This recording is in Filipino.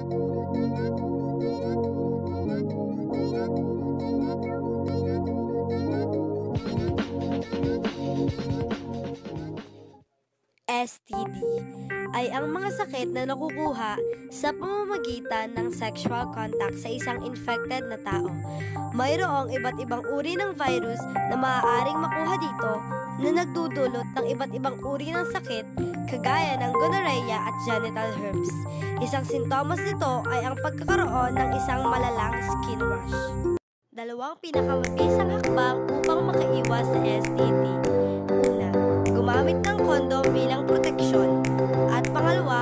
STD ay ang mga sakit na nakukuha sa pamamagitan ng sexual contact sa isang infected na tao. Mayroong iba't ibang uri ng virus na maaaring makuha dito na nagdudulot ng iba't ibang uri ng sakit kagaya ng gonorrhea at genital herpes. Isang sintomas nito ay ang pagkakaroon ng isang malalang skin rash. Dalawang pinakamabisang hakbang upang makaiwas sa STD. Una, gumamit ng kondom bilang proteksyon. At pangalawa,